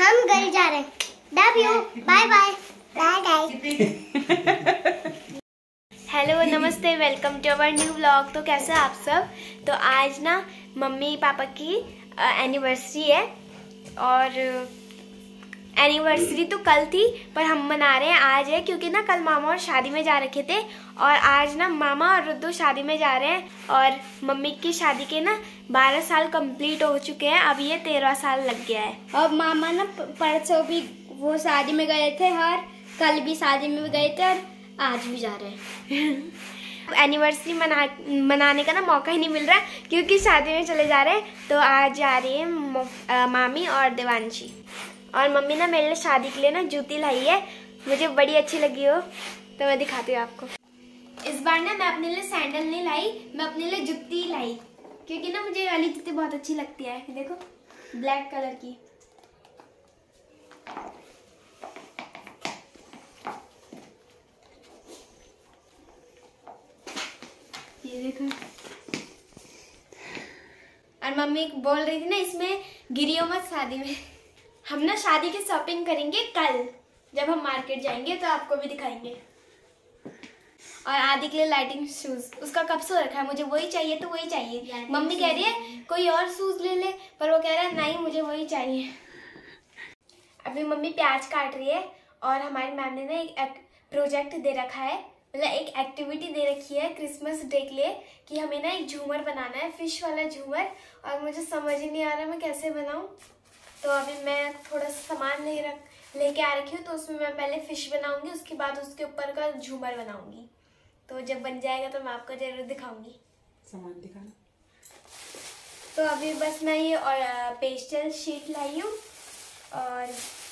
हम घर जा रहे हैं। Love you, bye bye, bye bye. Hello नमस्ते, welcome to our new vlog. तो कैसे आप सब। तो आज ना मम्मी पापा की एनिवर्सरी है और एनिवर्सरी तो कल थी पर हम मना रहे हैं आज है, क्योंकि ना कल मामा और शादी में जा रखे थे और आज ना मामा और रुद्दू शादी में जा रहे हैं। और मम्मी की शादी के ना 12 साल कंप्लीट हो चुके हैं, अब ये 13वां साल लग गया है। और मामा ना परसों भी वो शादी में गए थे और कल भी शादी में गए थे और आज भी जा रहे हैं। एनिवर्सरी मनाने का ना मौका ही नहीं मिल रहा क्योंकि शादी में चले जा रहे हैं। तो आज जा रही है मामी और देवांशी। और मम्मी ना मेरे लिए शादी के लिए ना जूती लाई है, मुझे बड़ी अच्छी लगी हो तो मैं दिखाती हूँ आपको। इस बार ना मैं अपने लिए सैंडल नहीं लाई, मैं अपने लिए जूती लाई क्योंकि ना मुझे वाली जूती बहुत अच्छी लगती है। देखो ब्लैक कलर की। ये देखो। और मम्मी बोल रही थी ना इसमें गिरियो मत शादी में। हम ना शादी की शॉपिंग करेंगे कल, जब हम मार्केट जाएंगे तो आपको भी दिखाएंगे। और आदि के लिए लाइटिंग शूज, उसका कब से रखा है, मुझे वही चाहिए तो वही चाहिए। मम्मी कह रही है कोई और शूज ले ले, पर वो कह रहा है नहीं मुझे वही चाहिए। अभी मम्मी प्याज काट रही है और हमारी मैम ने ना एक प्रोजेक्ट दे रखा है, मतलब एक एक्टिविटी दे रखी है क्रिसमस डे के लिए कि हमें ना एक झूमर बनाना है, फिश वाला झूमर। और मुझे समझ ही नहीं आ रहा मैं कैसे बनाऊं। तो अभी मैं थोड़ा सा सामान लेके आ रखी हूँ, तो उसमें मैं पहले फिश बनाऊंगी, उसके बाद उसके ऊपर का झूमर बनाऊंगी। तो जब बन जाएगा तो मैं आपको जरूर दिखाऊंगी। सामान दिखाना। तो अभी बस मैं ये और पेस्टल शीट लाई हूँ और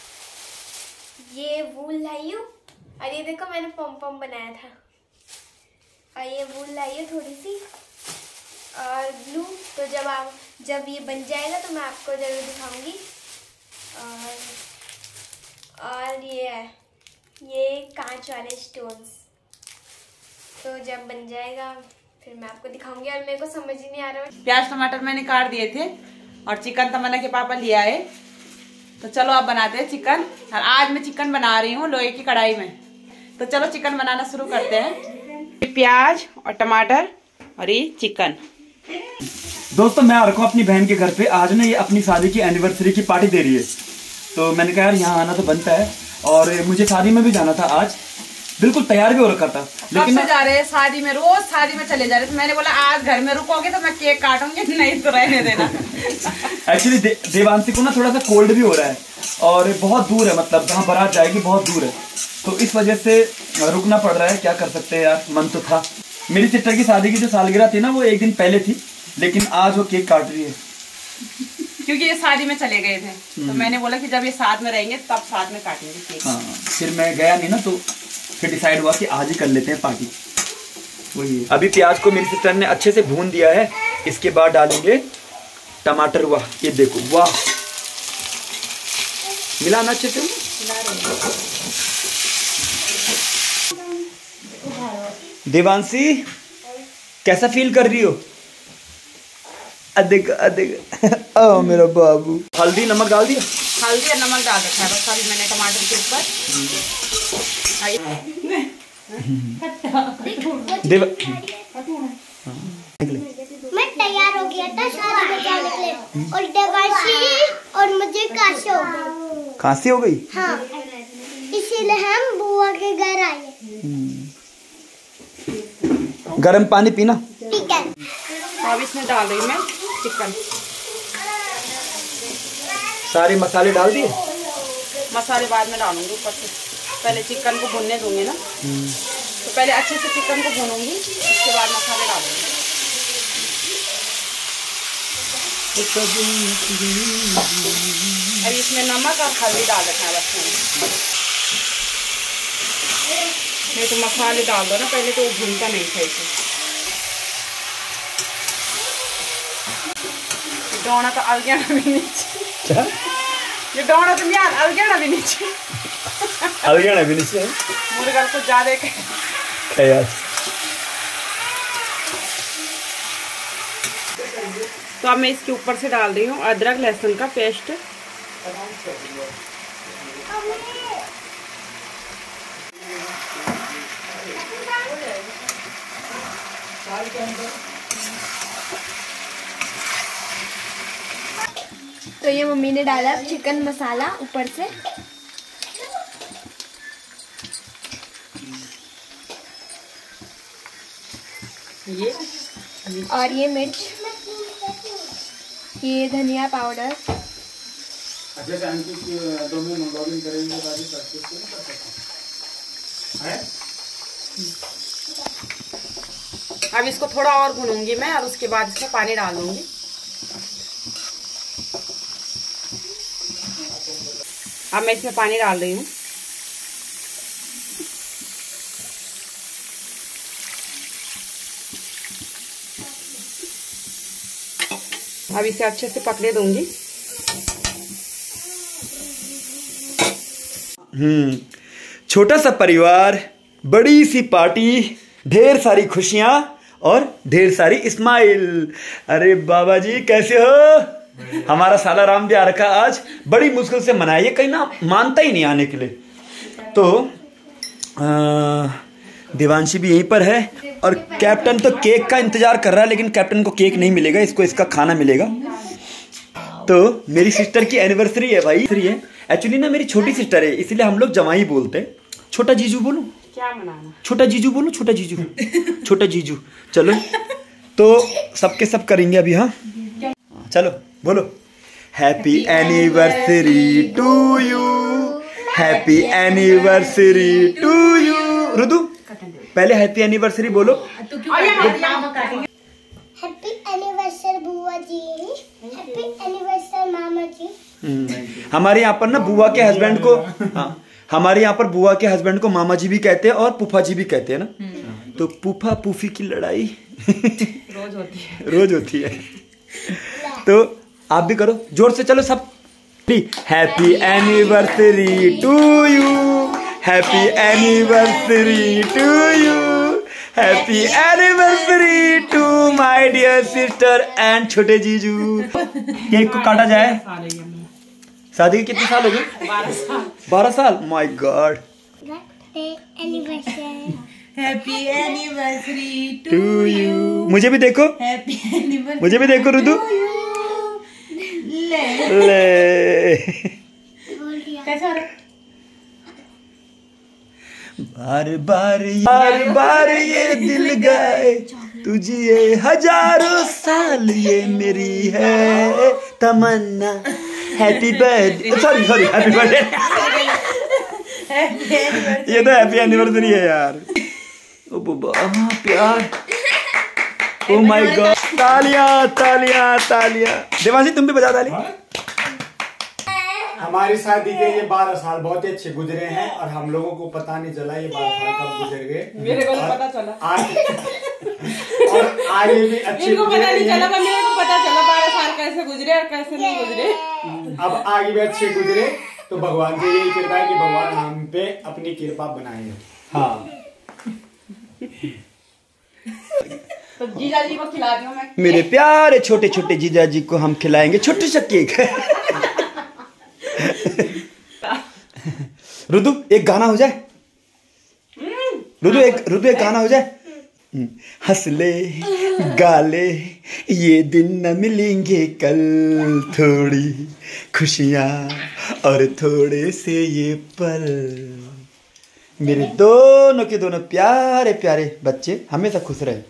ये वूल लाई हूँ। और ये देखो मैंने पम पम बनाया था। और ये वूल लाई है थोड़ी सी और ग्लू। तो जब ये बन जाएगा तो मैं आपको जरूर दिखाऊंगी। और ये कांच वाले स्टोन्स, तो जब बन जाएगा फिर मैं आपको दिखाऊंगी। और मेरे को समझ ही नहीं आ रहा। प्याज टमाटर मैंने काट दिए थे और चिकन तमन्ना के पापा लिया है, तो चलो अब बनाते हैं चिकन। और आज मैं चिकन बना रही हूँ लोहे की कढ़ाई में, तो चलो चिकन बनाना शुरू करते हैं। प्याज और टमाटर और ये चिकन। दोस्तों मैं आ रखा हूँ अपनी बहन के घर पे। आज ना ये अपनी शादी की एनिवर्सरी की पार्टी दे रही है, तो मैंने कहा यार यहाँ आना तो बनता है। और मुझे शादी में भी जाना था आज, बिल्कुल तैयार भी हो रखा था, लेकिन जा रहे हैं शादी में, रोज शादी में चले जा रहे थे। मैंने बोला आज घर में रुकोगे तो मैं केक काटूंगी, नहीं तो रहने देना। एक्चुअली देवांशी को ना थोड़ा सा कोल्ड भी हो रहा है और बहुत दूर है, मतलब जहाँ बारात जाएगी बहुत दूर है, तो इस वजह से रुकना पड़ रहा है। क्या कर सकते हैं यार, मन तो था। मेरी सिस्टर की शादी की जो सालगिरह थी ना वो एक दिन पहले थी, लेकिन आज वो केक काट रही है क्योंकि ये शादी में चले गए थे। तो मैंने बोला कि जब ये साथ में रहेंगे तब साथ में काटेंगे केक। हाँ, फिर मैं गया नहीं ना, तो फिर डिसाइड हुआ कि आज ही कर लेते हैं पार्टी। वही है। अभी प्याज को मेरी सिस्टर ने अच्छे से भून दिया है, इसके बाद डालेंगे टमाटर। वाह ये देखो, वाह मिलाना अच्छे से। देवांशी कैसा फील कर रही हो? अधिक अधिक ओ मेरा बाबू। हल्दी नमक डाल दिया? हल्दी और नमक डाल रखा है बस अभी मैंने टमाटर के ऊपर। मैं तैयार हो गया था शादी में जाने के लिए और देवांशी और मुझे खांसी हो गई। खांसी हो गई? हाँ, इसीलिए हम बुआ के घर आए। गरम पानी पीना। ठीक है। अब इसमें डाल रही मैं चिकन। सारे मसाले डाल दिए? मसाले बाद में डालूंगी ऊपर से, पहले चिकन को भुनने दूंगी ना। तो पहले अच्छे से चिकन को भूनूंगी, उसके बाद मसाले डालूंगी। अब इसमें नमक और हल्दी डाल रखा है बस। नहीं तो मसाले डाल दो ना पहले, तो वो भूनता नहीं था इसे। डोना तो अलगेना भी नीचे। ये डोना तो नहीं अलगेना भी नीचे। अलगेना भी नीचे मुर्गा को ज्यादा यार। तो अब मैं इसके ऊपर से डाल रही हूँ अदरक लहसुन का पेस्ट। तो ये मम्मी ने डाला चिकन मसाला ऊपर से। और ये मिर्च, ये धनिया पाउडर। अब इसको थोड़ा और भूनूंगी मैं और उसके बाद इसमें पानी डाल दूंगी। अब मैं इसमें पानी डाल रही हूँ। अब इसे अच्छे से पकने दूंगी। छोटा सा परिवार, बड़ी सी पार्टी, ढेर सारी खुशियां और ढेर सारी स्माइल। अरे बाबा जी कैसे हो? हमारा साला राम भी आ रखा आज, बड़ी मुश्किल से मनाया, ये कहीं ना मानता ही नहीं आने के लिए। तो देवांशी भी यहीं पर है और कैप्टन तो केक का इंतजार कर रहा है, लेकिन कैप्टन को केक नहीं मिलेगा, इसको इसका खाना मिलेगा। तो मेरी सिस्टर की एनिवर्सरी है भाई, एक्चुअली ना मेरी छोटी सिस्टर है, इसलिए हम लोग जमाई बोलते हैं। छोटा जीजू बोलूं? क्या मनाना? छोटा जीजू बोलूं? छोटा जीजू छोटा जीजू। चलो तो सबके सब करेंगे अभी। हाँ चलो बोलो। Happy anniversary to you, happy anniversary to you. Rudu पहले हैप्पी एनिवर्सरी बोलो। हैप्पी एनिवर्सरी बुआ जी, हैप्पी एनिवर्सरी मामा जी। हमारे यहाँ पर ना बुआ के हस्बैंड को, हाँ हमारे यहाँ पर बुआ के हस्बैंड को मामा जी भी कहते हैं और फूफा जी भी कहते हैं ना। तो फूफा फूफी की लड़ाई रोज होती है, रोज होती है। तो आप भी करो जोर से, चलो सब। Happy anniversary to you, happy anniversary to you, happy anniversary to my dear sister and छोटे जीजू। केक को काटा जाए। शादी के कितने साल हो गए? 12 साल। 12 साल, my god. Happy anniversary to you. मुझे भी देखो, हैप्पी एनिवर्सरी, मुझे भी देखो रुदू। ले कैसा हो रहा है? बार बार ये दिल गए तुझे, हजारों साल ये मेरी है तमन्ना। Happy birthday, sorry happy birthday. ये तो हैप्पी एनिवर्सरी है यार। ओ बाबा प्यार, ओ माय गॉड। तालियां तालियां तालियां। देवांशी तुम भी बजा ताली। हमारी शादी के ये 12 साल बहुत ही अच्छे गुजरे हैं और हम लोगों को पता नहीं चला ये 12 साल कब गुजर गए। मेरे को पता चला और आगे भी अच्छे इनको पता नहीं चला, मेरे को पता चला 12 साल कैसे गुजरे और कैसे नहीं गुजरे। अब आगे भी अच्छे गुजरे तो भगवान से यही कृपा है कि भगवान हम पे अपनी कृपा बनाएंगे। हाँ तो जीजा जी को खिला दूं मैं। मेरे प्यारे छोटे छोटे जीजा जी को हम खिलाएंगे छोटे सा केक। रुदू एक गाना हो जाए। रुदू एक गाना हो जाए। हंस ले गाले ये दिन न मिलेंगे कल, थोड़ी खुशियाँ और थोड़े से ये पल। मेरे दोनों के दोनों प्यारे प्यारे बच्चे हमेशा खुश रहे।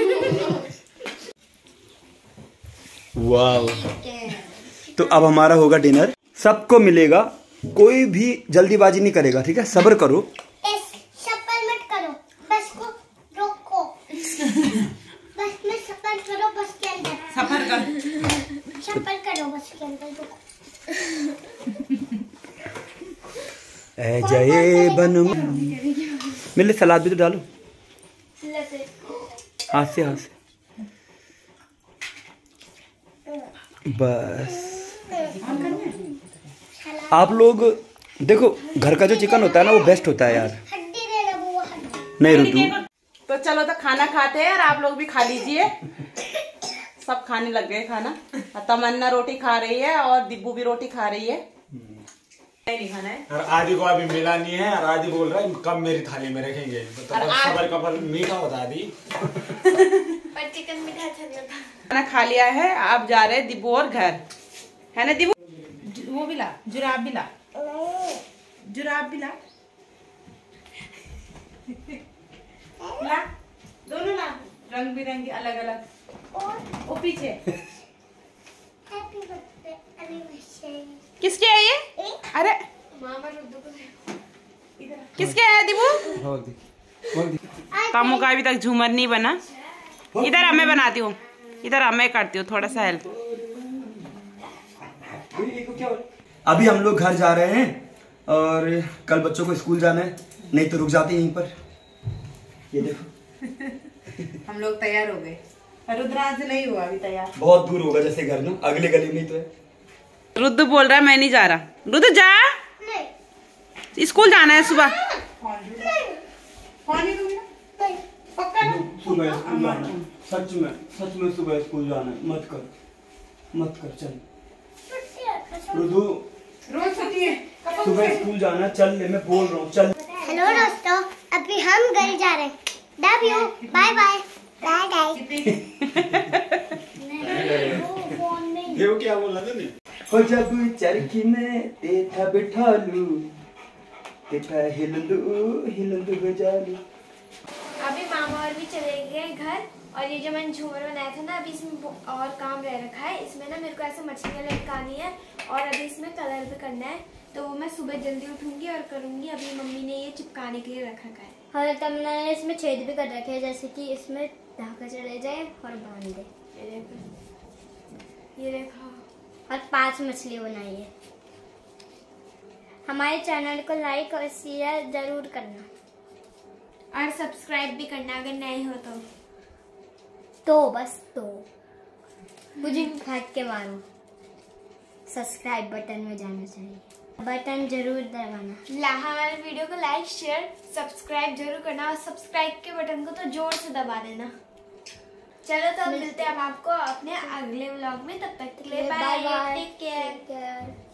वाह। तो अब हमारा होगा डिनर, सबको मिलेगा, कोई भी जल्दीबाजी नहीं करेगा, ठीक है? सब्र करो, सफर मत करो, बस को रोको। बस में सफर करो, बस के अंदर सफर करो, बस के अंदर रुको। ऐ जय बनु। मिले सलाद भी तो डालो, हाथ से हाथ से। बस आप लोग देखो, घर का जो चिकन होता है ना वो बेस्ट होता है यार। नहीं रुदू। तो चलो तो खाना खाते हैं और आप लोग भी खा लीजिए। सब खाने लग गए खाना। तमन्ना रोटी खा रही है और दिब्बू भी रोटी खा रही है। नहीं खाना है। और आदि को अभी मिला नहीं है और आदि बोल रहा है कब मेरी थाली में रखेंगे, तो सबर का फल मीठा होता आदि। पर चिकन मीठा अच्छा नहीं होता। खाना खा लिया है, आप जा रहे हैं दिबू और घर, है ना दिबू? वो भी ला, जुराब भी ला, जुराब भी ला, ला दोनों ला, रंग बिरंगी अलग अलग। वो पीछे किसके है ये? अरे मामा रुद्दू को किसके है दिबू? कामों का अभी तक झूमर नहीं बना। इधर मैं बनाती हूँ, इधर मैं करती हूँ थोड़ा सा हेल्प। अभी हम लोग घर जा रहे हैं और कल बच्चों को स्कूल जाना है, नहीं तो रुक जाते यहीं पर। ये देखो हम लोग तैयार हो गए। रुद्रांश नहीं हुआ अभी तैयार, बहुत दूर होगा जैसे घर ना, अगले गली में ही तो है। रुद्र बोल रहा है मैं नहीं जा रहा। रुद्र जा, स्कूल जाना है सुबह। सुबह स्कूल जाना है, सच में सुबह स्कूल जाना है। मत कर चल रुदू, रोज छुट्टी है, सुबह स्कूल जाना, चल ले, मैं बोल रहा हूँ चल। हेलो दोस्तों, अभी हम घर जा रहे हैं। Love you, bye bye. Bye ये वो क्या बोला था? हो जब चरखी में तेथा बिठा लू, तेथा हिलंदू बजा लू। अभी मामा और भी चले गए घर, और ये जो मैंने झूमर बनाया था ना, अभी इसमें और काम रह रखा है। इसमें ना मेरे को ऐसे मछलियाँ लटकानी है और अभी इसमें कलर भी करना है, तो वो मैं सुबह जल्दी उठूंगी और करूंगी। अभी मम्मी ने ये चिपकाने के लिए रख रखा है। और तब मैंने इसमें छेद भी कर रखे हैं, जैसे कि इसमें धागा चले जाए और बांध दे। ये देखो, और 5 मछली बनाई है। हमारे चैनल को लाइक और शेयर जरूर करना और सब्सक्राइब भी करना अगर नए हो तो मुझे भाग के मारो। सब्सक्राइब बटन में जाना चाहिए, बटन जरूर दबाना। हमारे वीडियो को लाइक शेयर सब्सक्राइब जरूर करना, और सब्सक्राइब के बटन को तो जोर से दबा देना। चलो तो अब मिलते हैं हम आपको अपने अगले व्लॉग में, तब तक के लिए बाय बाय, टेक केयर।